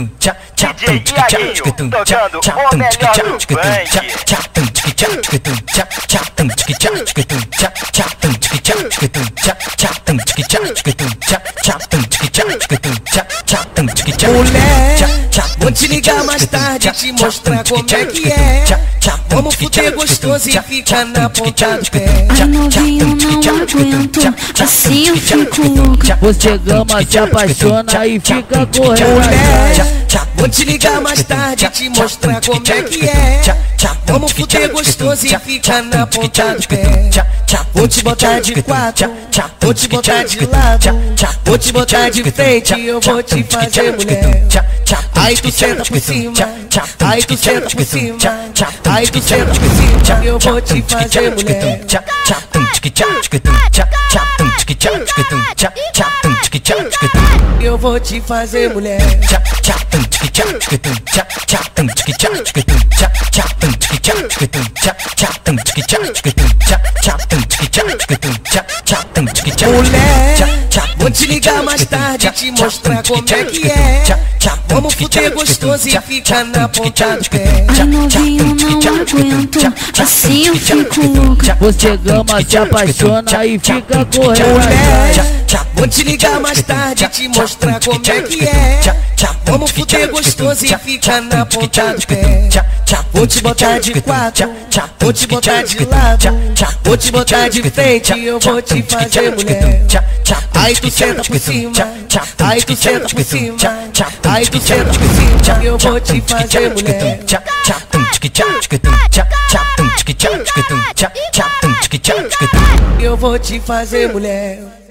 Mulher, vou te ligar mais tarde e te mostrar como é que é. Vamos fuder gostoso e ficar na ponta do pé. Ai, novinho, não aguento, assim eu fico louca. Você gama, se apaixona e fica correndo. Mulher, vou te ligar mais tarde e te mostrar como é que é. Vamos fuder gostoso e ficar na ponta do pé. Vou te botar de quatro, vou te botar de lado, vou te botar de frente e eu vou te fazer mulher. Aí tu senta por cima, aí tu senta por cima, aí tu senta por cima, eu vou te fazer mulher. Eu vou te fazer mulher. Mulher, vou te ligar mais tarde e te mostrar como é que é. Vamos fuder gostoso e ficar na ponta do pé. Ai, novinho, não aguento, assim eu fico louca. Você gama, se apaixona e fica correndo. Mulher, vou te ligar mais tarde e te mostrar como é que é. Vamos fuder gostoso e ficar na ponta do pé. Vou te botar de quatro, vou te botar de lado, vou te botar de frente e eu vou te fazer mulher. Aí tu senta por cima, aí tu senta por cima, aí tu senta por cima, eu vou te fazer mulher. Eu vou te fazer mulher.